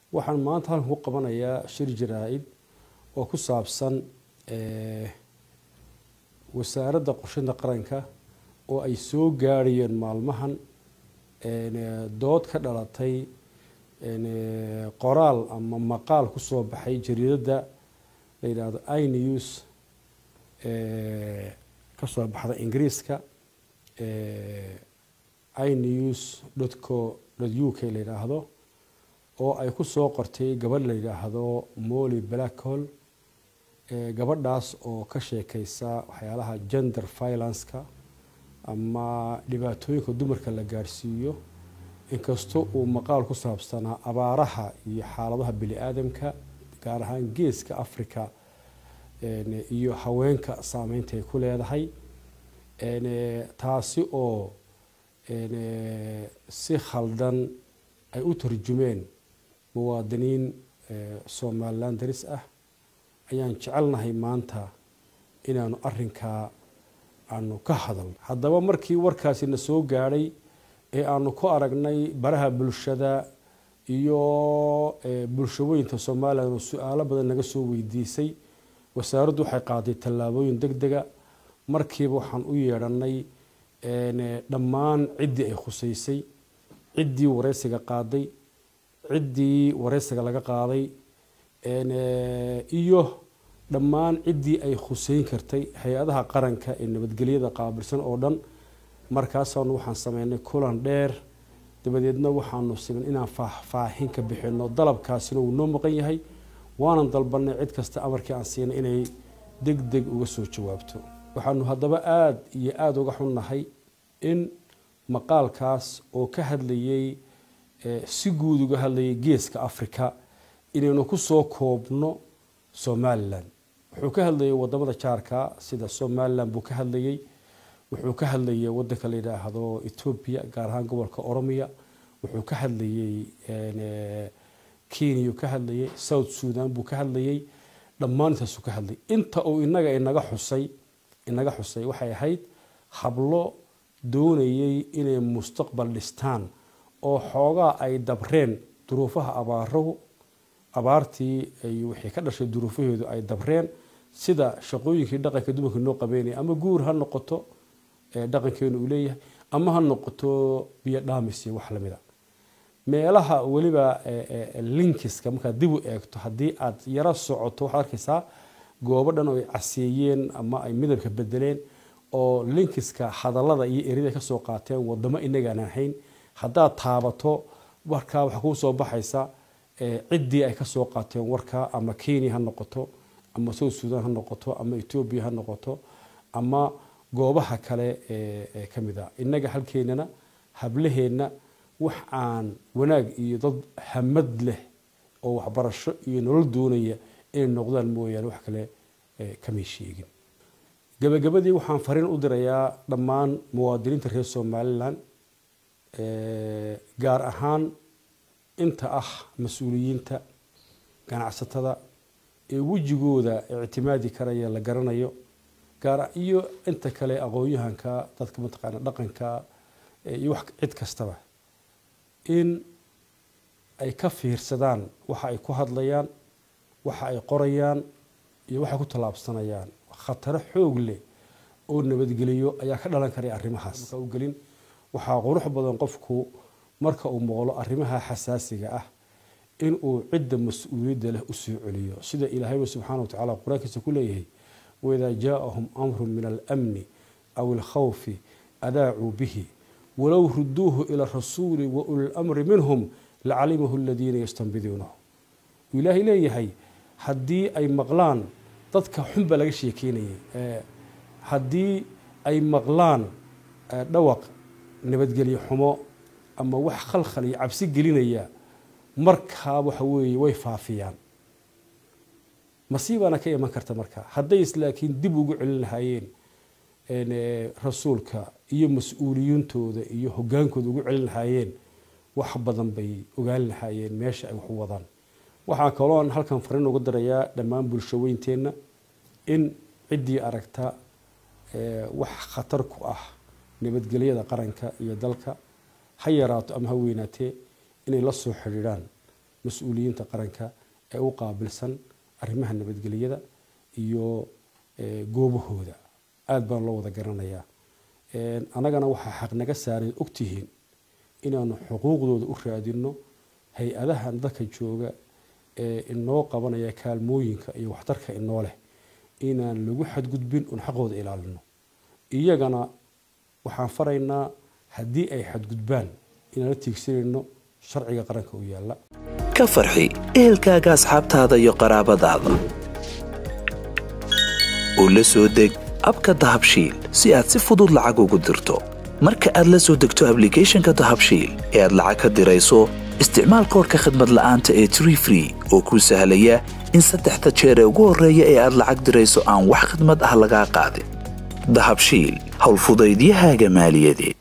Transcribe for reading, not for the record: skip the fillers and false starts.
waxaan maanta halkan ku qabanayaa shir jaraa'id oo ku saabsan wasaaradda qorsheynta qaranka oo ay soo gaarayeen maalmahan dood ka dhalatay qoraal ama maqaal ku soo baxay jariidada la yiraahdo iNews ka soo baxda Ingiriiska inews.co.uk la yiraahdo oo ay ku soo qortay gabadh la yiraahdo Molly Blackhall gabadhaas oo ka sheekaysa waxyaalaha gender violence-ka ama dhibaatooyinka dumarka la gaarsiiyo inkastoo uu maqaal ku saabsanaa abaaraha iyo xaaladaha bini'aadamka gaar ahaan geeska Afrika iyo haweenka saameynta ay ku leedahay taasi oo si khaldan ay u tarjumeen muwaadiniin Somaliland daris ah ayaan jecelnahay maanta inaanu arrinkaa aanu ka hadalno haddaba markii warkaasi na soo gaadhay ee aanu ku aragnay baraha bulshada iyo bulshooyinka Soomaaliland oo su'aalo badan naga soo weydiisay wasaaraddu waxay qaaday tallaabooyin degdega markiiba waxaan u yeedhanay dhammaan ciddii ay khusaysay ciddii wareysiga qaaday ciddii wareysiga laga qaaday iyo dhammaan ciddii ay khusayn kartay hay'adaha qaranka ee nabadgelyada qaabilsan oo dhan markaasaan waxaan sameynay kulan dheer dabadeedna waxaanu siman inaan faahfaahin ka bixino dalabkaasina uu noo maqan yahay waanan dalbanay cid kasta amarkii aan siinay inay degdeg uga soo jawaabto waxaanu haddaba aad iyo aad uga xunnahay in maqaalkaas oo ka hadlayay si guud uga hadlayay geeska Afrika inaynu ku soo koobno Somaliland wuxuu ka hadlayay wadamada jaarka sida Somaliland buu ka hadlayay wuxuu ka hadlayay wadanka la yiraahdo Ethiopia gaar ahaan gobolka Oromia wuxuu ka hadlayay Kenya ka hadlayay South Sudan buu ka hadlayay dhammaantaas uu ka hadlay inta uu inaga xusay waxay ahayd hablo doonayay inay mustaqbal dhistaan oo xoogaa ay dabreen duruufaha abaartii ay wixii ka dhashay duruufaheedu ay dabreen sida shaqooyinkii dhaqanka dumarka noo qabeynay ama guur ha noqoto dhaqankeenu uu leeyahay ama ha noqoto biyo dhaamis iyo wax lamida meelaha waliba linkiska marka dib u eegto hadii aad yara socoto waxa arkaysaa goobo dhan oo ay caseeyeen ama ay midabka bedeleen oo linkiska hadallada iyo erida ka soo qaateen wadamo inaga aan ahayn hadaa taabato warka waxa ku soo baxaysa ciddii ay ka soo qaateen warka ama Kenya ha noqoto ama South Sudan ha noqoto ama Ethiopia ha noqoto ama goobaha kale ee kamida inaga halkeenana hablaheena wax aan wanaag iyo dad hamad leh oo waxbarasho iyo nolol doonaya in noqdaan mooyaan wax kale kama sheegin gabagabadii waxaan fariin u dirayaa dhammaan muwaadiniinta reer Somaliland gaar ahaan inta mas'uuliyiinta ganacsatada ee wajigooda ictimaadi karaya la garanayo gaar iyo inta kale aqoonyahanka dadka mataqaana dhaqanka iyo wax cid kastaba in ay ka fiirsadaan waxa ay ku hadlayaan waxa ay qorayaan iyo waxa ku talaabsanayaan khatar xoog leh oo nabadgeliyo ayaa ka dhalan kara arrimahaas marka uu galin waxa qurux badan qofku marka uu maqlo arrimaha xasaasiga ah in uu cidda mas'uuliyadda leh u soo celiyo sida Ilaahay subhanahu wa ta'ala quraankiisa ku leeyahay وإذا جاءهم أمر من الأمن أو الخوف أذاعوا به ولو ردوه إلى الرسول وأولي الأمر منهم لعلمه الذين يستنبذونه إلهي ليهي هدي أي مغلان ضدك حنبة لغا شيكيني هدي أي مغلان دوق نبدقلي حمو أما وح خلخلي عبسي قلينيا مركها وحوي ويفافيان مصيبة أنا كي ما كرت مركها حديث لكن دبوا على هايين إن رسولك إيه مسؤولين تودا إيه هجانك دبوا على هايين وحبضن بي وقال هايين ماشي أو حوضان وحكلون هل كان فرنا قدر يا دمان بالشوين تينا إن عدي أركتا وح خطرك نبت قليلا قرنك يدلك حيرات أم هوينتي إن يلصوا حريران mas-uuliyiinta qaranka ee u qaabilsan arrimaha nabadgelyada iyo goobahooda aad baan loo wada garanayaa annagana waxaa xaq naga saaray ogtihiin inaanu xuquuqdooda u raadino hay-adahan dadka jooga ee inoo qabanaya kaalmooyinka iyo waxtarka inoo leh inaan lagu xadgudbin un xaqooda ilaalino iyagana waxaan faraynaa haddii ay xadgudbaan inaan la tiigsanayno sharciga qaranka u yaalla ka farxi ehelkaaga asxaabtaada iyo qaraabadaada oo la soo deg abka dahabshiil si aad si fudud lacag ugu dirto marka aad la soo degto ablicathonka dahabshiil ee aad lacag ka dirayso isticmaal koodhka khidmad la'aanta ee Tree Free oo kuu sahlaya in 3 jeer ee ugu horreeya ee aad lacag dirayso aan wax khidmad ah laga qaadin dahabshiil hawl fudaydiyahaaga maaliyadeed